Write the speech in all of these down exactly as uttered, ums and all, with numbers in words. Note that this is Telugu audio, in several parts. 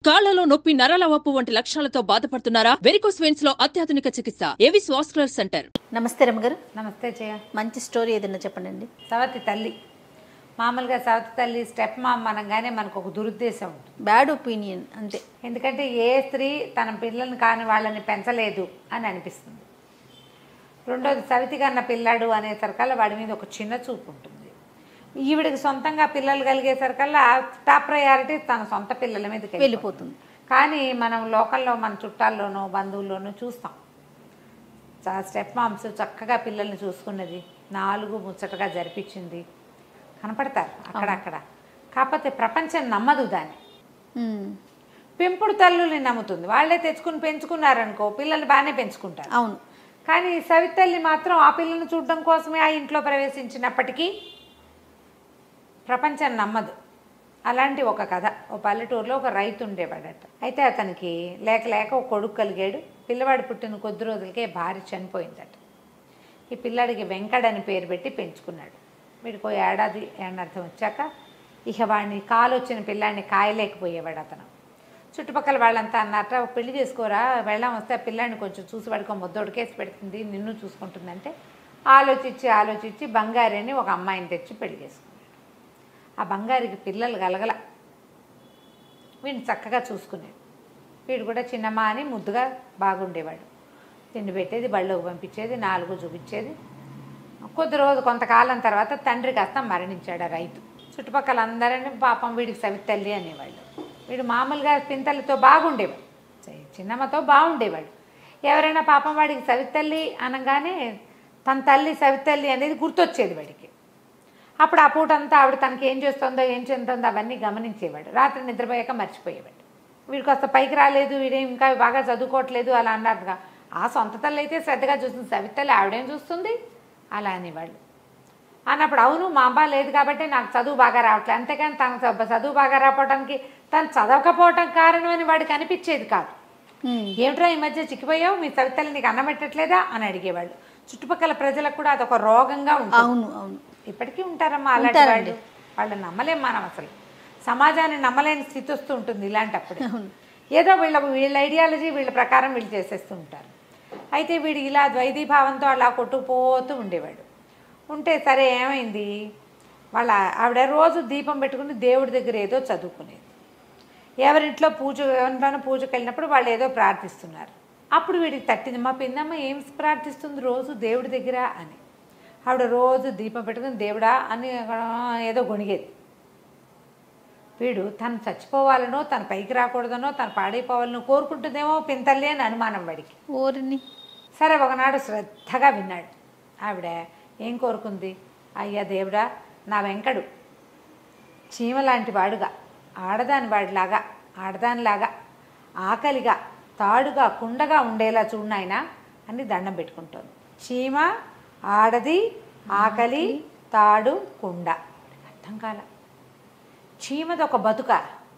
కాళ్లలో నొప్పి, నరాల వాపు వంటి లక్షణాలతో బాధపడుతున్నారా? వెరికోస్ వెయిన్స్ లో అత్యాధునిక చికిత్స ఏవిస్ వాస్కులర్ సెంటర్. నమస్తే రమ్మగారు. నమస్తే జయ. మంచి స్టోరీ ఏదైనా చెప్పండి. సవతి తల్లి మామూలుగా సవతి తల్లి స్టెప్ మామ్ అనగానే మనకు ఒక దురుద్దేశం ఉంటుంది, బ్యాడ్ ఒపీనియన్ అంతే. ఎందుకంటే ఏ స్త్రీ తన పిల్లల్ని కాని వాళ్ళని పెంచలేదు అని అనిపిస్తుంది. రెండోది సవితి కన్న పిల్లాడు అనేసరికల్లా వాడి మీద ఒక చిన్న చూపు ఉంటుంది. ఈవిడికి సొంతంగా పిల్లలు కలిగేసరికల్లా టాప్ ప్రయారిటీ తన సొంత పిల్లల మీదకి వెళ్ళిపోతుంది. కానీ మనం లోకల్లో మన చుట్టాల్లోనో బంధువుల్లోనో చూస్తాం, స్టెప్ మామ్స్ చక్కగా పిల్లల్ని చూసుకున్నది, నాలుగు ముచ్చటగా జరిపించింది, కనపడతారు అక్కడక్కడ. కాకపోతే ప్రపంచం నమ్మదు దాన్ని. పెంపుడు తల్లుల్ని నమ్ముతుంది. వాళ్ళే తెచ్చుకుని పెంచుకున్నారనుకో పిల్లల్ని బాగానే పెంచుకుంటారు. అవును. కానీ సవితి తల్లి మాత్రం ఆ పిల్లల్ని చూడడం కోసమే ఆ ఇంట్లో ప్రవేశించినప్పటికీ ప్రపంచం నమ్మదు. అలాంటి ఒక కథ. ఓ పల్లెటూరులో ఒక రైతు ఉండేవాడట. అయితే అతనికి లేక లేక ఒక కొడుకు కలిగాడు. పిల్లవాడు పుట్టిన కొద్ది రోజులకే భార్య చనిపోయిందట. ఈ పిల్లాడికి వెంకడ్ అని పేరు పెట్టి పెంచుకున్నాడు. వీడికి ఓ ఏడాది ఏడర్థం వచ్చాక ఇక వాడిని కాలు వచ్చిన పిల్లాడిని కాయలేకపోయేవాడు అతను. చుట్టుపక్కల వాళ్ళంతా అన్నారట, పెళ్లి చేసుకోరా, వెళ్ళాం వస్తే ఆ పిల్లాడిని కొంచెం చూసి వాడికి ముద్దోడికేసి పెడుతుంది, నిన్ను చూసుకుంటుందంటే ఆలోచించి ఆలోచించి బంగారి అని ఒక అమ్మాయిని తెచ్చి పెళ్లి చేసుకున్నాడు. ఆ బంగారికి పిల్లలు కలగల. వీడిని చక్కగా చూసుకునేది. వీడు కూడా చిన్నమ్మ అని ముద్దుగా బాగుండేవాడు. తిండి పెట్టేది, బళ్ళోకి పంపించేది, నాలుగు చూపించేది. కొద్ది రోజు కొంతకాలం తర్వాత తండ్రి కాస్త మరణించాడు ఆ రైతు. చుట్టుపక్కల అందరినీ పాపం వీడికి సవితి తల్లి అనేవాళ్ళు. వీడు మామూలుగా పింతలతో బాగుండేవాడు, చిన్నమ్మతో బాగుండేవాడు. ఎవరైనా పాపం వాడికి సవితి తల్లి అనగానే తన తల్లి సవితి తల్లి అనేది గుర్తొచ్చేది వాడికి. అప్పుడు ఆ పూట అంతా ఆవిడ తనకి ఏం చేస్తుందో ఏం చెందుతుందో అవన్నీ గమనించేవాడు. రాత్రి నిద్రపోయాక మర్చిపోయేవాడు. వీడికి వస్తే పైకి రాలేదు, వీడేం ఇంకా బాగా చదువుకోవట్లేదు అలా అన్నారుగా. ఆ సొంత తల్లి అయితే శ్రద్ధగా చూస్తుంది, సవితి తల్లి ఆవిడేం చూస్తుంది అలా అనేవాళ్ళు. అన్నప్పుడు అవును మా అమ్మ లేదు కాబట్టి నాకు చదువు బాగా రావట్లేదు, అంతేకాని తన చదువు బాగా రావడానికి తను చదవకపోవటం కారణం అని వాడికి అనిపించేది కాదు. ఏమిట్రా ఈ మధ్య చిక్కిపోయావు, మీ సవితి తల్లి నీకు అన్నం పెట్టట్లేదా అని అడిగేవాళ్ళు. చుట్టుపక్కల ప్రజలకు కూడా అదొక రోగంగా ఉంటుంది. అవును అవును ఇప్పటికీ ఉంటారమ్మా అలాంటి వాళ్ళు. వాళ్ళని నమ్మలేం మనం, అసలు సమాజాన్ని నమ్మలేని స్థితి వస్తూ ఉంటుంది ఇలాంటప్పుడు. ఏదో వీళ్ళ వీళ్ళ ఐడియాలజీ వీళ్ళ ప్రకారం వీళ్ళు చేసేస్తూ ఉంటారు. అయితే వీడు ఇలా ద్వైతీభావంతో అలా కొట్టుకుపోతూ ఉండేవాడు. ఉంటే సరే ఏమైంది, వాళ్ళ ఆవిడ రోజు దీపం పెట్టుకుని దేవుడి దగ్గర ఏదో చదువుకునేది. ఎవరింట్లో పూజ ఎవరిలోనో పూజకు వెళ్ళినప్పుడు వాళ్ళు ఏదో ప్రార్థిస్తున్నారు. అప్పుడు వీడికి తట్టింది, మా పిన్నమ్మ ఏం ప్రార్థిస్తుంది రోజు దేవుడి దగ్గర అని. ఆవిడ రోజు దీపం పెట్టుకుని దేవుడా అని ఏదో గొణిగేది. వీడు తను చచ్చిపోవాలనో తను పైకి రాకూడదనో తను పాడైపోవాలనో కోరుకుంటుందేమో పింతల్లి అని అనుమానం వాడికి. ఓరిని. సరే ఒకనాడు శ్రద్ధగా విన్నాడు. ఆవిడ ఏం కోరుకుంది, అయ్యా దేవుడా నా వెంకడు చీమలాంటి వాడుగా, ఆడదాని వాడిలాగా, ఆడదానిలాగా ఆకలిగా తాడుగా కుండగా ఉండేలా చూడనాయనా అని దండం పెట్టుకుంటుంది. చీమ, ఆడది, ఆకలి, తాడు, కుండ. అర్థం కాల. చీమది ఒక బతుక,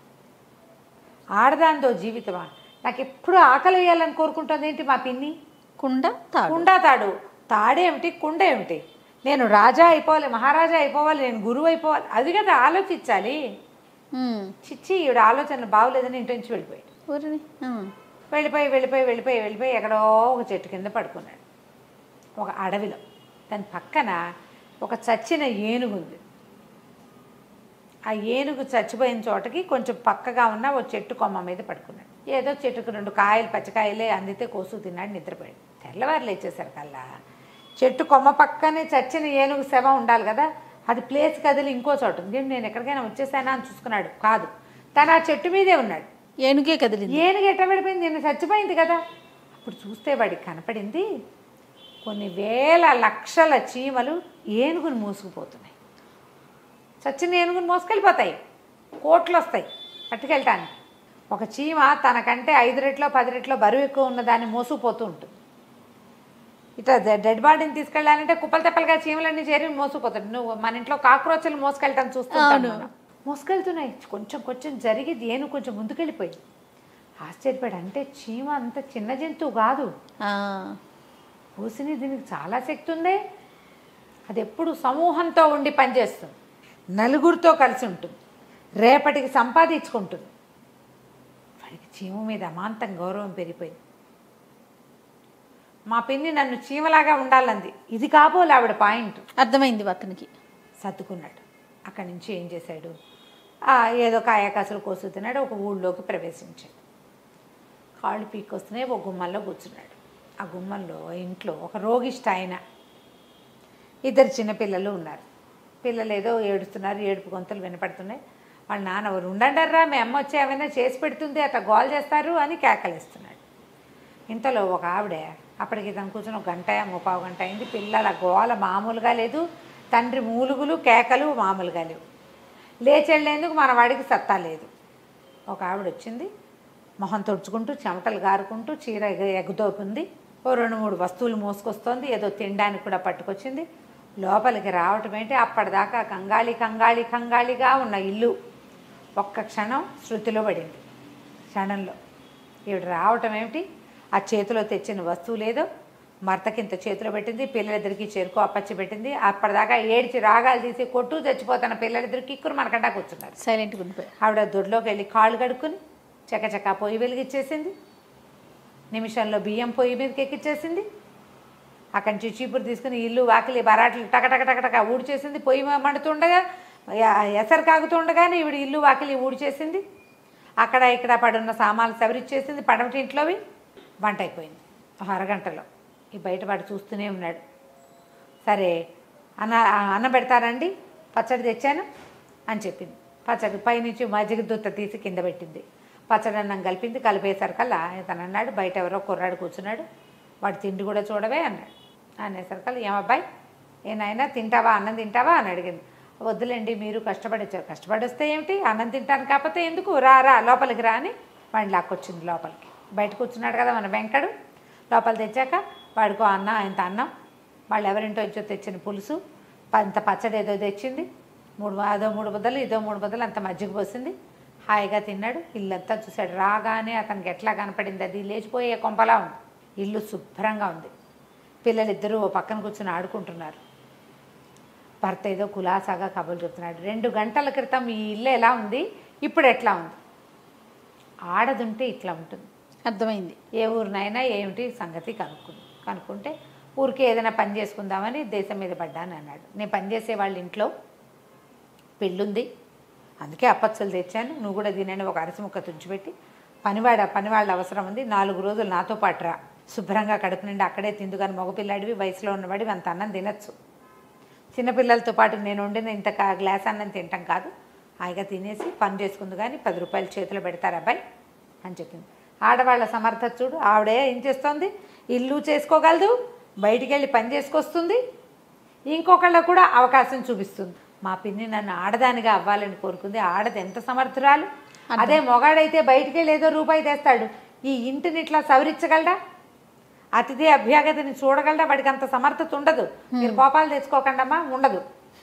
ఆడదానితో జీవితమా? నాకు ఎప్పుడు ఆకలి వేయాలని కోరుకుంటుంది ఏంటి మా పిన్ని? కుండ తాడు. కుండ తాడు. తాడేమిటి, కుండ ఏమిటి? నేను రాజా అయిపోవాలి, మహారాజా అయిపోవాలి, నేను గురువు అయిపోవాలి, అది కదా ఆలోచించాలి. చిచ్చి ఈవిడ ఆలోచనలు బాగోలేదని ఇంటి నుంచి వెళ్ళిపోయాడు. వెళ్ళిపోయి వెళ్ళిపోయి వెళ్ళిపోయి వెళ్ళిపోయి ఎక్కడో ఒక చెట్టు కింద పడుకున్నాడు ఒక అడవిలో. దాని పక్కన ఒక చచ్చిన ఏనుగు ఉంది. ఆ ఏనుగు చచ్చిపోయిన చోటకి కొంచెం పక్కగా ఉన్న ఓ చెట్టు కొమ్మ మీద పడుకున్నాడు. ఏదో చెట్టుకు రెండు కాయలు పచ్చకాయలే అందితే కోసు తిన్నాడు, నిద్రపోయాడు. తెల్లవారు లేచేసారు కల్లా చెట్టు కొమ్మ పక్కనే చచ్చిన ఏనుగు శవం ఉండాలి కదా, అది ప్లేస్ కదిలి ఇంకో చోటు ఉంది. నేను ఎక్కడికైనా వచ్చేసానా అని చూసుకున్నాడు, కాదు తను ఆ చెట్టు మీదే ఉన్నాడు. ఏనుగే కదిలింది. ఏనుగు ఎట్లా పడిపోయింది, నేను చచ్చిపోయింది కదా. అప్పుడు చూస్తే వాడికి కనపడింది కొన్ని వేల లక్షల చీమలు ఏనుగుని మోసుకుపోతున్నాయి. చచ్చిన ఏనుగుని మోసుకెళ్ళిపోతాయి, కోట్లు వస్తాయి పట్టుకెళ్ళటానికి. ఒక చీమ తనకంటే ఐదు రెట్లో పది రెట్లో బరువు ఎక్కువ ఉన్నదాన్ని మోసుకుపోతూ ఉంటుంది. ఇట్లా డెడ్ బాడీని తీసుకెళ్ళాలంటే కుప్పలు తెప్పలుగా చీమలన్నీ చేరి మోసుకుపోతాడు. నువ్వు మన ఇంట్లో కాక్రోచ్లు మోసుకెళ్ళటం చూస్తున్నాను. మోసుకెళ్తున్నాయి. కొంచెం కొంచెం జరిగి ఏనుగు కొంచెం ముందుకెళ్ళిపోయింది. ఆశ్చర్యపడి, అంటే చీమ అంత చిన్న జంతువు కాదు, పూసిని దీనికి చాలా శక్తి ఉంది. అది ఎప్పుడు సమూహంతో ఉండి పనిచేస్తుంది, నలుగురితో కలిసి ఉంటుంది, రేపటికి సంపాదించుకుంటుంది. వాడికి చీమ మీద అమాంతం గౌరవం పెరిగిపోయింది. మా పిన్ని నన్ను చీమలాగా ఉండాలంది. ఇది కాబోలు ఆవిడ పాయింట్. అర్థమైంది అతనికి. సర్దుకున్నాడు. అక్కడి నుంచి ఏం చేశాడు, ఆ, ఏదో కాయకాసులు కోసుతున్నాడు. ఒక ఊళ్ళోకి ప్రవేశించాడు. కాళ్ళు పీక్కొస్తున్నాయి. ఒక గుమ్మంలో కూర్చున్నాడు. ఆ గుమ్మంలో ఇంట్లో ఒక రోగిష్ట ఆయన, ఇద్దరు చిన్నపిల్లలు ఉన్నారు. పిల్లలు ఏదో ఏడుస్తున్నారు, ఏడుపు గొంతులు వినపడుతున్నాయి. వాళ్ళ నాన్న ఎవరు ఉండండర్రా, మీ అమ్మ వచ్చి ఏమైనా చేసి పెడుతుంది, అట్లా గోల్ చేస్తారు అని కేకలేస్తున్నాడు. ఇంతలో ఒక ఆవిడ, అప్పటికి తను కూర్చొని ఒక గంట ముప్పావు గంట అయింది. పిల్లల గోల మామూలుగా లేదు, తండ్రి మూలుగులు కేకలు మామూలుగా లేవు. లేచెళ్ళేందుకు మన వాడికి సత్తా లేదు. ఒక ఆవిడ వచ్చింది, మొహం తుడుచుకుంటూ చెమటలు గారుకుంటూ చీర ఎగ ఎగుదోపుంది. ఓ రెండు మూడు వస్తువులు మోసుకొస్తోంది. ఏదో తినడానికి కూడా పట్టుకొచ్చింది. లోపలికి రావటం ఏంటి, అప్పటిదాకా కంగాళి కంగాళి కంగాళిగా ఉన్న ఇల్లు ఒక్క క్షణం శృతిలో పడింది. క్షణంలో ఈవిడ రావటం ఏమిటి, ఆ చేతిలో తెచ్చిన వస్తువు లేదో మర్తకింత చేతిలో పెట్టింది. పిల్లలిద్దరికి చెరుకు అప్పచ్చి పెట్టింది. అప్పటిదాకా ఏడ్చి రాగాలు తీసి కొట్టు చచ్చిపోతున్న పిల్లలిద్దరికి ఇక్కురు మనకంటా కూర్చున్నారు. సైలెంట్గా ఉండిపోయి ఆవిడ దొడ్లోకి వెళ్ళి కాళ్ళు కడుక్కుని చకచకా పొయ్యి వెలిగిచ్చేసింది. నిమిషంలో బియ్యం పొయ్యి మీదకి ఎక్కిచ్చేసింది. అక్కడి నుంచి చీపురు తీసుకుని ఇల్లు వాకిలి బరాట్లు టకటక టకటక ఊడ్చేసింది. పొయ్యి మండుతుండగా ఎసరు కాగుతుండగానే ఈవిడ ఇల్లు వాకిలి ఊడ్చేసింది. అక్కడ ఇక్కడ పడున్న సామాన్లు సవరిచ్చేసింది. పడమటి ఇంట్లోవి వంట అయిపోయింది ఒక అరగంటలో. ఈ బయటవాడు చూస్తూనే ఉన్నాడు. సరే అన్న అన్నం పెడతారండి, పచ్చడి తెచ్చాను అని చెప్పింది. పచ్చడి పైనుంచి మజ్జిగ దుత్త తీసి కింద పెట్టింది. పచ్చడి అన్నం కలిపింది. కలిపేసరికల్లా తను అన్నాడు, బయట ఎవరో కుర్రాడు కూర్చున్నాడు, వాడు తిండి కూడా చూడవే అన్నాడు. అనేసరికల్లా ఏమబ్బాయి ఏనాయనా తింటావా, అన్నం తింటావా అని అడిగింది. వద్దులేండి, మీరు కష్టపడి వచ్చారు. కష్టపడి వస్తే ఏమిటి, అన్నం తింటాను కాకపోతే ఎందుకు, రా రా లోపలికి రా అని వాడిని లాక్కొచ్చింది లోపలికి. బయట కూర్చున్నాడు కదా మన వెంకడు. లోపల తెచ్చాక వాడికో అన్నం, ఇంత అన్నం, వాళ్ళు ఎవరింటో ఇచ్చో తెచ్చిన పులుసు, అంత పచ్చడి ఏదో తెచ్చింది. మూడు అదో మూడు బుద్దలు ఇదో మూడు బుద్దలు అంత మజ్జిగ పోసింది. హాయిగా తిన్నాడు. ఇల్లంతా చూశాడు. రాగానే అతనికి ఎట్లా కనపడింది, అది లేచిపోయే కొంపలా ఉంది. ఇల్లు శుభ్రంగా ఉంది. పిల్లలిద్దరూ ఓ పక్కన కూర్చొని ఆడుకుంటున్నారు. భర్త ఏదో కులాసాగా కబుర్లు చెప్తున్నాడు. రెండు గంటల క్రితం ఈ ఇల్లు ఎలా ఉంది, ఇప్పుడు ఎట్లా ఉంది. ఆడదుంటే ఇట్లా ఉంటుంది. అర్థమైంది. ఏ ఊరినైనా ఏమిటి సంగతి కనుక్కుంది. కనుక్కుంటే ఊరికే ఏదైనా పని చేసుకుందామని దేశం మీద పడ్డాను అన్నాడు. నేను పనిచేసే వాళ్ళ ఇంట్లో పెళ్ళుంది, అందుకే అప్పచ్చులు తెచ్చాను, నువ్వు కూడా దీనని ఒక అరసిముక్క తుంచిపెట్టి, పనివాడ పనివాళ్ళ అవసరం ఉంది, నాలుగు రోజులు నాతో పాటు రా, శుభ్రంగా కడుపు నుండి అక్కడే తిందు. కానీ మగపిల్లాడివి, వయసులో ఉన్నవాడివి, అంత అన్నం తినచ్చు. చిన్నపిల్లలతో పాటు నేను వండిన ఇంత గ్లాస్ అన్నం తింటాం కాదు, హాయిగా తినేసి పని చేసుకుంది. కానీ పది రూపాయలు చేతిలో పెడతారు అబ్బాయి అని చెప్పింది. ఆడవాళ్ళ సమర్థత చూడు. ఆవిడే ఏం చేస్తోంది, ఇల్లు చేసుకోగలదు, బయటికి వెళ్ళి పని చేసుకొస్తుంది, ఇంకొకళ్ళ కూడా అవకాశం చూపిస్తుంది. మా పిన్ని నన్ను ఆడదానిగా అవ్వాలని కోరుకుంది. ఆడది ఎంత సమర్థురాలు. అదే మొగాడైతే బయటికి వెళ్ళి ఏదో రూపాయి తెస్తాడు, ఈ ఇంటిని ఇట్లా సవరించగలడా, అతిథి అభ్యాగతిని చూడగలడా, వాడికి అంత సమర్థత ఉండదు. మీరు కోపాలు తెచ్చుకోకండమ్మా, ఉండదు.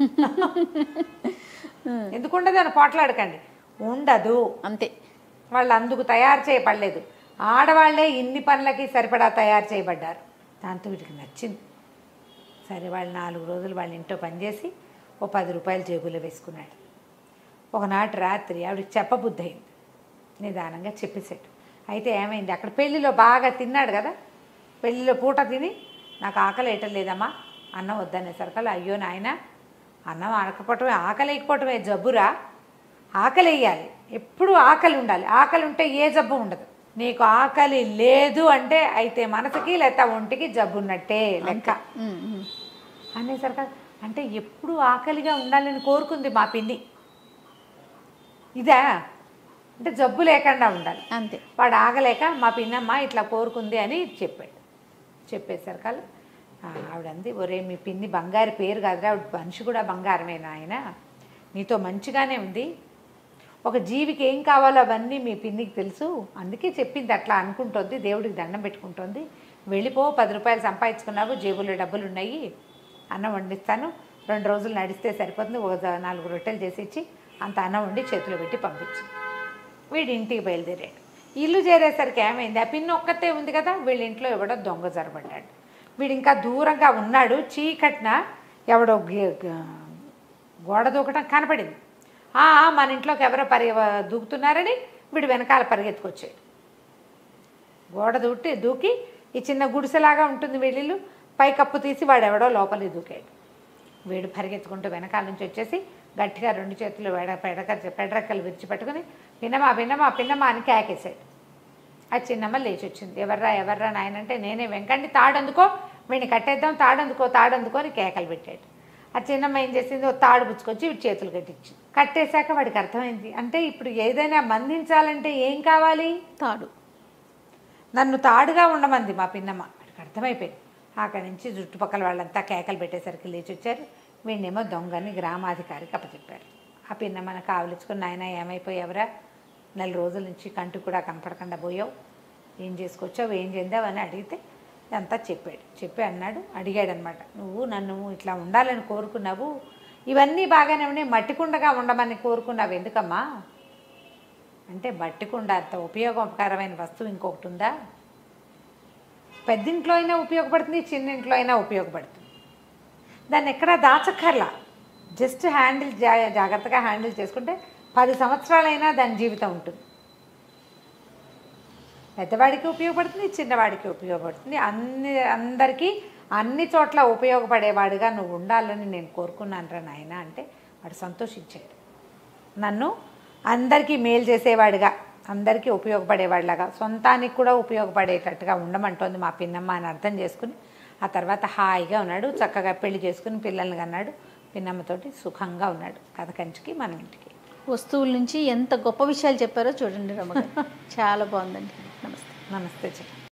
ఎందుకు ఉండదు అని పోట్లాడకండి, ఉండదు అంతే. వాళ్ళు అందుకు తయారు చేయబడలేదు. ఆడవాళ్లే ఇన్ని పనులకి సరిపడా తయారు చేయబడ్డారు. దాంతో వీటికి నచ్చింది. సరే వాళ్ళు నాలుగు రోజులు వాళ్ళ ఇంట్లో పనిచేసి ఓ పది రూపాయలు జేబులో వేసుకున్నాడు. ఒకనాటి రాత్రి ఆవిడకి చెప్పబుద్ధి అయింది. నిదానంగా చెప్పేసాడు. అయితే ఏమైంది, అక్కడ పెళ్ళిలో బాగా తిన్నాడు కదా, పెళ్ళిలో పూట తిని నాకు ఆకలి వేయటం లేదమ్మా, అన్నం వద్దనేసరికల్లా, అయ్యో నాయన, అన్నం ఆడకపోవటమే ఆకలి వేయకపోవటమే జబ్బురా, ఆకలి వేయాలి, ఎప్పుడు ఆకలి ఉండాలి, ఆకలి ఉంటే ఏ జబ్బు ఉండదు. నీకు ఆకలి లేదు అంటే అయితే మనసుకి లేకపోతే ఒంటికి జబ్బు ఉన్నట్టే లెక్క అనేసరికి, అంటే ఎప్పుడు ఆకలిగా ఉండాలని కోరుకుంది మా పిన్ని, ఇదా అంటే జబ్బు లేకుండా ఉండాలి అంతే. వాడు ఆగలేక మా పిన్నమ్మ ఇట్లా కోరుకుంది అని చెప్పాడు. చెప్పేసరికల్లా ఆవిడంది, ఒరే మీ పిన్ని బంగారు పేరు కాదురా, ఆవిడ మనిషి కూడా బంగారమేనా, ఆయన నీతో మంచిగానే ఉంది, ఒక జీవికి ఏం కావాలో అవన్నీ మీ పిన్నికి తెలుసు, అందుకే చెప్పింది, అట్లా అనుకుంటోంది, దేవుడికి దండం పెట్టుకుంటోంది, వెళ్ళిపో, పది రూపాయలు సంపాదించుకున్నావు, జేబులో డబ్బులు ఉన్నాయి, అన్నం వండిస్తాను, రెండు రోజులు నడిస్తే సరిపోతుంది, ఒక నాలుగు రొట్టెలు చేసి ఇచ్చి అంత అన్నం వండి చేతిలో పెట్టి పంపించి వీడి ఇంటికి బయలుదేరాడు. ఇల్లు చేరేసరికి ఏమైంది, ఆ పిన్ని ఒక్కతే ఉంది కదా, వీళ్ళ ఇంట్లో ఎవడో దొంగ జరబడ్డాడు. వీడు ఇంకా దూరంగా ఉన్నాడు. చీకట్న ఎవడో గోడ దూకటం కనపడింది. మన ఇంట్లోకి ఎవరో పరి దూకుతున్నారని వీడు వెనకాల పరిగెత్తుకొచ్చాడు. గోడ దూటి దూకి ఈ చిన్న గుడిసెలాగా ఉంటుంది వీళ్ళు పై కప్పు తీసి వాడు ఎవడో లోపలికి దూకాడు. వీడు పరిగెత్తుకుంటూ వెనకాల నుంచి వచ్చేసి గట్టిగా రెండు చేతులు వెడ పెడక పెడరెక్కలు విరిచిపెట్టుకుని పిన్నమా పిన్నమా పిన్నమా అని కేకేశాడు. ఆ చిన్నమ్మ లేచి వచ్చింది. ఎవర్రా ఎవర్రా నాయనంటే నేనే, వెంకండి తాడందుకో, వీడిని కట్టేద్దాం, తాడందుకో తాడందుకో అని కేకలు పెట్టాడు. ఆ చిన్నమ్మ ఏం చేసింది, ఓ తాడు పుచ్చుకొచ్చి వీడి చేతులు కట్టించింది. కట్టేశాక వాడికి అర్థమైంది, అంటే ఇప్పుడు ఏదైనా బంధించాలంటే ఏం కావాలి, తాడు. నన్ను తాడుగా ఉండమంది మా పిన్నమ్మ. వాడికి అర్థమైపోయింది. అక్కడి నుంచి చుట్టుపక్కల వాళ్ళంతా కేకలు పెట్టేసరికి లేచి వచ్చారు. వీడినేమో దొంగని గ్రామాధికారికి అప్పచెప్పారు. ఆ పిన్నమ్మని కావలించుకుని, నాయన ఏమైపోయావురా, నెల రోజుల నుంచి కంటి కూడా కనపడకుండా పోయావు, ఏం చేసుకొచ్చావు, ఏం చెందావు అని అడిగితే అంతా చెప్పాడు. చెప్పి అన్నాడు, అడిగాడనమాట, నువ్వు నన్ను ఇట్లా ఉండాలని కోరుకున్నావు, ఇవన్నీ బాగానే ఉన్నాయి, మట్టికుండగా ఉండమని కోరుకున్నావు ఎందుకమ్మా అంటే, మట్టికుండ అంత ఉపయోగకరమైన వస్తువు ఇంకొకటి ఉందా, పెద్దింట్లో అయినా ఉపయోగపడుతుంది, చిన్నింట్లో అయినా ఉపయోగపడుతుంది, దాన్ని ఎక్కడా దాచక్కర్లా, జస్ట్ హ్యాండిల్ జా జాగ్రత్తగా హ్యాండిల్ చేసుకుంటే పది సంవత్సరాలైనా దాని జీవితం ఉంటుంది. పెద్దవాడికి ఉపయోగపడుతుంది, చిన్నవాడికి ఉపయోగపడుతుంది, అన్ని అందరికీ అన్ని చోట్ల ఉపయోగపడేవాడిగా నువ్వు ఉండాలని నేను కోరుకున్నాను రా నాయన అంటే వాడు సంతోషించాడు. నన్ను అందరికీ మేలు చేసేవాడిగా, అందరికీ ఉపయోగపడేవాడిలాగా, సొంతానికి కూడా ఉపయోగపడేటట్టుగా ఉండమంటోంది మా పిన్నమ్మ అని అర్థం చేసుకుని ఆ తర్వాత హాయిగా ఉన్నాడు. చక్కగా పెళ్లి చేసుకుని పిల్లల్ని కన్నాడు. పిన్నమ్మతోటి సుఖంగా ఉన్నాడు. కథ కంచికి మనం ఇంటికి. వస్తువుల నుంచి ఎంత గొప్ప విషయాలు చెప్పారో చూడండి రమ్మగారు. చాలా బాగుందండి. నమస్తే. నమస్తే చెప్పు.